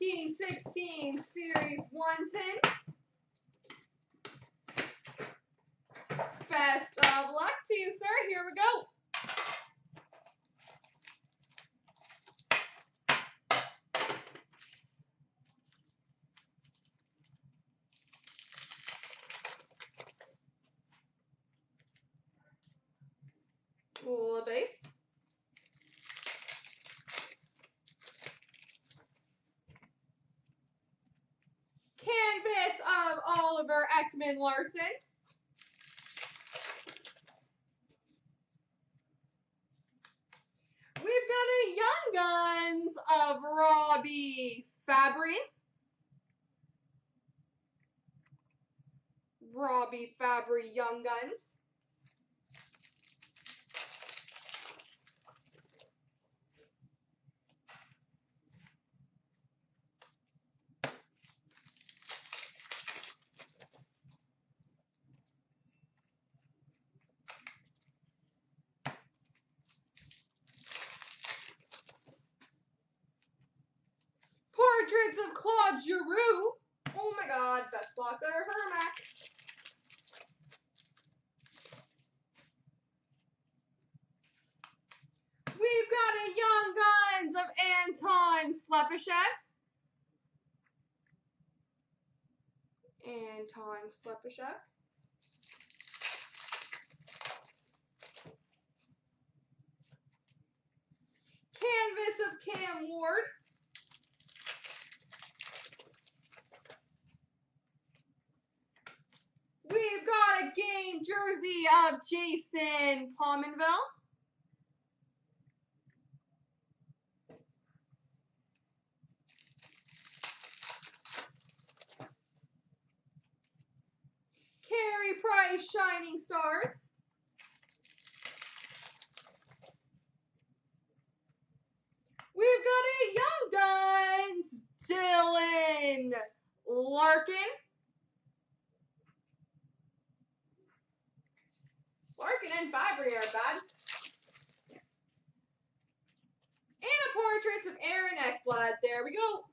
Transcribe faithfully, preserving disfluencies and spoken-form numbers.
fifteen sixteen Series one ten. Best of luck to you, sir. Here we go. Full base. Canvas of Oliver Ekman-Larsson. We've got a Young Guns of Robby Fabbri. Robby Fabbri Young Guns. Portraits of Claude Giroux. Oh my god, best box ever for Mac. We've got a Young Guns of Anton Slepyshev. Anton Slepyshev. Canvas of Cam Ward. We've got a game jersey of Jason Pominville. Carey Price Shining Stars. We've got a Young Guns Dylan Larkin. Larkin and Fabbri are bad. And a portrait of Aaron Ekblad. There we go.